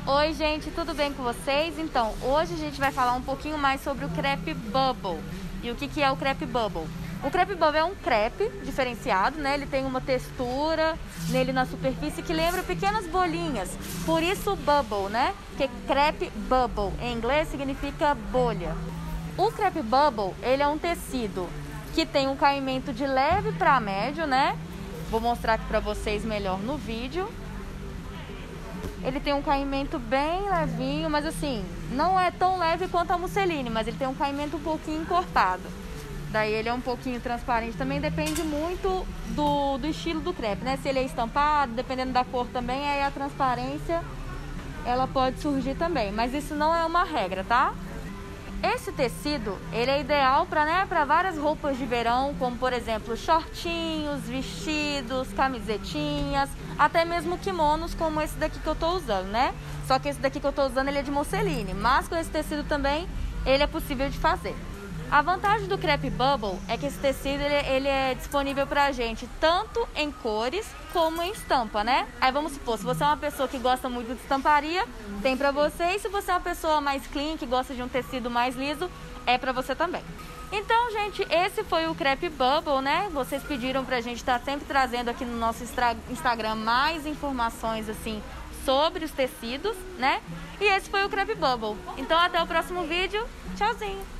Oi gente, tudo bem com vocês? Então, hoje a gente vai falar um pouquinho mais sobre o crepe bubble. E o que é o crepe bubble? O crepe bubble é um crepe diferenciado, né? Ele tem uma textura nele na superfície que lembra pequenas bolinhas. Por isso bubble, né? Porque crepe bubble em inglês significa bolha. O crepe bubble, ele é um tecido que tem um caimento de leve para médio, né? Vou mostrar aqui para vocês melhor no vídeo. Ele tem um caimento bem levinho, mas assim, não é tão leve quanto a musseline, mas ele tem um caimento um pouquinho encorpado. Daí ele é um pouquinho transparente, também depende muito do estilo do crepe, né? Se ele é estampado, dependendo da cor também, aí a transparência, ela pode surgir também, mas isso não é uma regra, tá? Esse tecido, ele é ideal para várias roupas de verão, como por exemplo, shortinhos, vestidos, camisetinhas, até mesmo kimonos como esse daqui que eu tô usando, né? Só que esse daqui que eu tô usando, ele é de musseline, mas com esse tecido também, ele é possível de fazer. A vantagem do crepe bubble é que esse tecido ele é disponível pra gente tanto em cores como em estampa, né? Aí vamos supor, se você é uma pessoa que gosta muito de estamparia, tem pra você. E se você é uma pessoa mais clean, que gosta de um tecido mais liso, é pra você também. Então, gente, esse foi o crepe bubble, né? Vocês pediram pra gente estar sempre trazendo aqui no nosso Instagram mais informações, assim, sobre os tecidos, né? E esse foi o crepe bubble. Então, até o próximo vídeo. Tchauzinho!